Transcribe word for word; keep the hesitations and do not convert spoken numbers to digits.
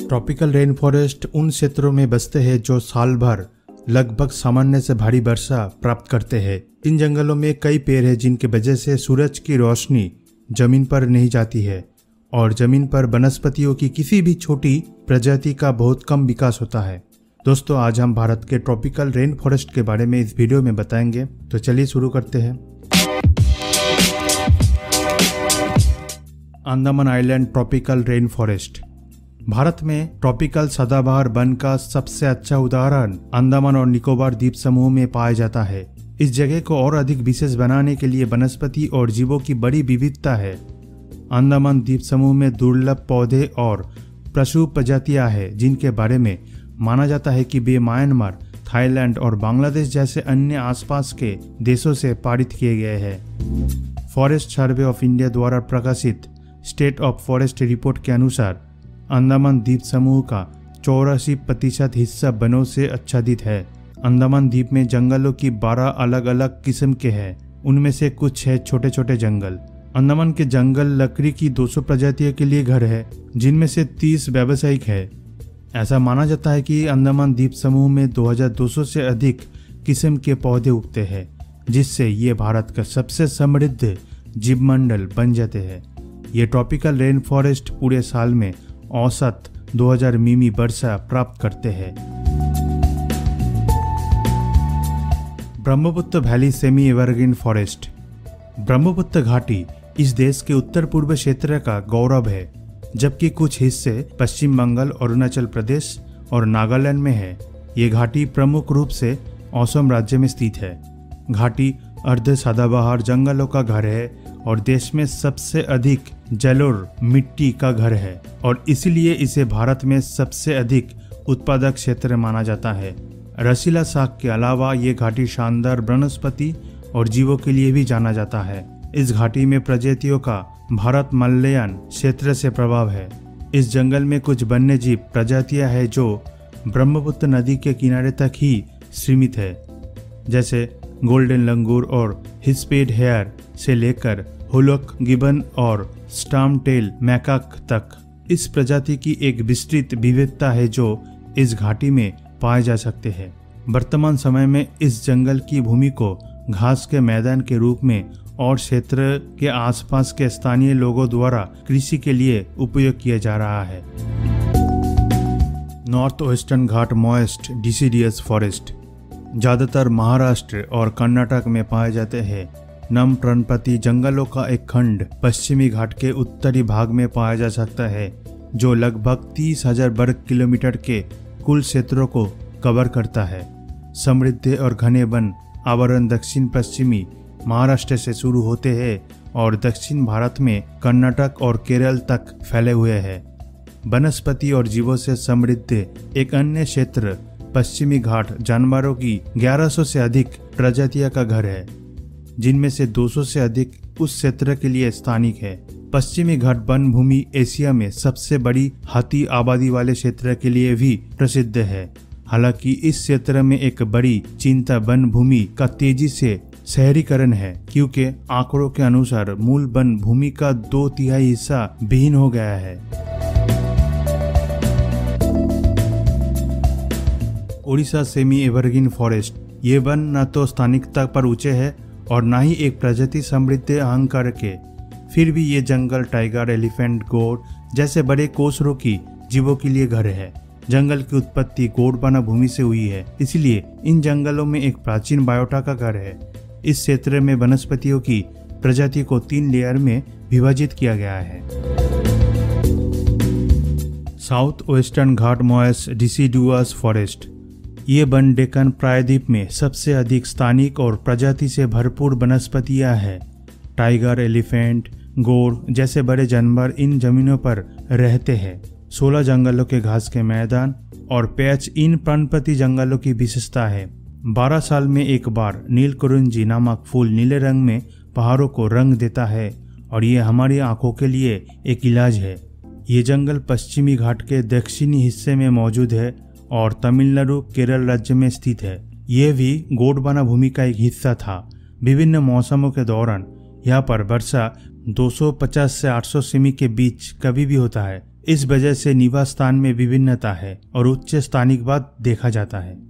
Tropical rain forest उन क्षेत्रों में बसते हैं जो साल भर लगभग सामान्य से भारी वर्षा प्राप्त करते हैं। इन जंगलों में कई पेड़ हैं जिनकी वजह से सूरज की रोशनी जमीन पर नहीं जाती है और जमीन पर वनस्पतियों की किसी भी छोटी प्रजाति का बहुत कम विकास होता है। दोस्तों, आज हम भारत के ट्रॉपिकल रेन फॉरेस्ट के बारे में इस वीडियो में बताएंगे, तो चलिए शुरू करते हैं। Andaman island tropical rain forest Bharat में ट्रॉपिकल सदाबहार वन का सबसे अच्छा उदाहरण अंडमान और निकोबार द्वीप समूह में पाया जाता है। इस जगह को और अधिक विशेष बनाने के लिए वनस्पति और जीवों की बड़ी विविधता है। अंडमान द्वीप समूह में दुर्लभ पौधे और पशु प्रजातियां हैं जिनके बारे में माना जाता है कि वे म्यांमार, थाईलैंड और बांग्लादेश जैसे अन्य आसपास के देशों से पारित किए गए हैं। फॉरेस्ट सर्वे ऑफ इंडिया द्वारा प्रकाशित स्टेट ऑफ फॉरेस्ट रिपोर्ट के अनुसार अंडमान द्वीप समूह का चौरासी प्रतिशत हिस्सा वनों से आच्छादित है। अंडमान द्वीप में जंगलों की बारह अलग अलग किस्म के हैं, उनमें से कुछ है छोटे छोटे जंगल। अंडमान के जंगल लकड़ी की दो सौ प्रजातियों के लिए घर है, जिनमें से तीस व्यावसायिक है। ऐसा माना जाता है कि अंडमान द्वीप समूह में दो हज़ार दो सौ से अधिक किस्म के पौधे उगते हैं, जिससे ये भारत का सबसे समृद्ध जीवमंडल बन जाते हैं। ये ट्रॉपिकल रेन फॉरेस्ट पूरे साल में औसत दो हज़ार मिमी वर्षा प्राप्त करते हैं। Brahmaputra valley semi evergreen forest Brahmaputra घाटी इस देश के उत्तर पूर्व क्षेत्र का गौरव है, जबकि कुछ हिस्से पश्चिम बंगाल, अरुणाचल प्रदेश और नागालैंड में है। ये घाटी प्रमुख रूप से असम राज्य में स्थित है। घाटी अर्ध सदाबहार जंगलों का घर है और देश में सबसे अधिक जलोढ़ मिट्टी का घर है और इसलिए इसे भारत में सबसे अधिक उत्पादक क्षेत्र माना जाता है। रसीला साग के अलावा ये घाटी शानदार वनस्पति और जीवों के लिए भी जाना जाता है। इस घाटी में प्रजातियों का भारत मलयान क्षेत्र से प्रभाव है। इस जंगल में कुछ वन्यजीव प्रजातियां हैं जो ब्रह्मपुत्र नदी के किनारे तक ही सीमित है, जैसे गोल्डन लंगूर और हिस्पेड हेयर से लेकर हुलक गिबन और स्टार्म टेल मैकाक तक। इस प्रजाति की एक विस्तृत विविधता है जो इस घाटी में पाए जा सकते हैं। वर्तमान समय में इस जंगल की भूमि को घास के मैदान के रूप में और क्षेत्र के आसपास के स्थानीय लोगों द्वारा कृषि के लिए उपयोग किया जा रहा है। North western ghat moist deciduous forest ज्यादातर महाराष्ट्र और कर्नाटक में पाए जाते हैं। नम पर्णपाती जंगलों का एक खंड पश्चिमी घाट के उत्तरी भाग में पाया जा सकता है, जो लगभग तीस हजार वर्ग किलोमीटर के कुल क्षेत्रों को कवर करता है। समृद्ध और घने वन आवरण दक्षिण पश्चिमी महाराष्ट्र से शुरू होते हैं और दक्षिण भारत में कर्नाटक और केरल तक फैले हुए हैं। वनस्पति और जीवों से समृद्ध एक अन्य क्षेत्र पश्चिमी घाट जानवरों की ग्यारह सौ से अधिक प्रजातियों का घर है, जिनमें से दो सौ से अधिक उस क्षेत्र के लिए स्थानिक है। पश्चिमी घाट वन भूमि एशिया में सबसे बड़ी हाथी आबादी वाले क्षेत्र के लिए भी प्रसिद्ध है। हालांकि इस क्षेत्र में एक बड़ी चिंता वन भूमि का तेजी से शहरीकरण है, क्योंकि आंकड़ों के अनुसार मूल वन भूमि का दो तिहाई हिस्सा विहीन हो गया है। ओडिशा सेमी एवरग्रीन फॉरेस्ट ये वन न तो स्थानिकता पर ऊंचे है और न ही एक प्रजाति समृद्ध अहंकार के, फिर भी ये जंगल टाइगर, एलिफेंट, गोड जैसे बड़े कोसरों की जीवों के लिए घर है। जंगल की उत्पत्ति गोंडवाना भूमि से हुई है, इसलिए इन जंगलों में एक प्राचीन बायोटा का घर है। इस क्षेत्र में वनस्पतियों की प्रजाति को तीन लेयर में विभाजित किया गया है। South western ghat moist deciduous forest ये वन डेक्कन प्रायद्वीप में सबसे अधिक स्थानिक और प्रजाति से भरपूर वनस्पतियां हैं। टाइगर, एलिफेंट, गोर जैसे बड़े जानवर इन जमीनों पर रहते हैं। सोलह जंगलों के घास के मैदान और पैच इन पर्णपाती जंगलों की विशेषता है। बारह साल में एक बार नीलकुरिंजी नामक फूल नीले रंग में पहाड़ों को रंग देता है और ये हमारी आंखों के लिए एक इलाज है। ये जंगल पश्चिमी घाट के दक्षिणी हिस्से में मौजूद है और तमिलनाडु, केरल राज्य में स्थित है। यह भी गोंडवाना भूमि का एक हिस्सा था। विभिन्न मौसमों के दौरान यहाँ पर वर्षा दो सौ पचास से आठ सौ सेमी के बीच कभी भी होता है। इस वजह से निवास स्थान में विभिन्नता है और उच्च स्थानिकवाद देखा जाता है।